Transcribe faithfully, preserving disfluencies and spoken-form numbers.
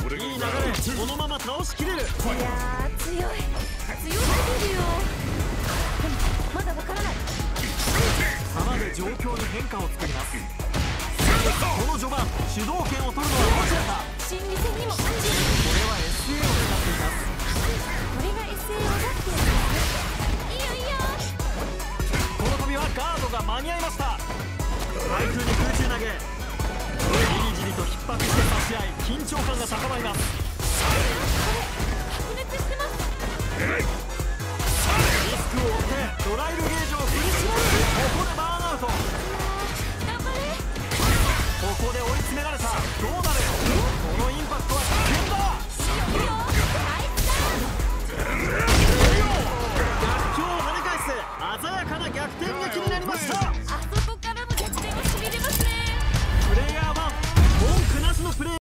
いい流れ、このまま倒しきれる。いやー強い強すぎるよ。でもまだわからない。 弾で状況に変化を作ります。この序盤主導権を取るのはどちらか。 心理戦にも感じる。 これは エスエー を使っています。 これが エスエー 技ってやつですね。いいよいいよ。 この度はガードが間に合いました。対空に空中投げ、じりじりと逼迫して差し合い、緊張感が高まります。 これ白熱してます。 リスクを負ってドライルゲージを振り絞る。ここでバーンアウト。 頑張れ。 ここで追い詰められた。どう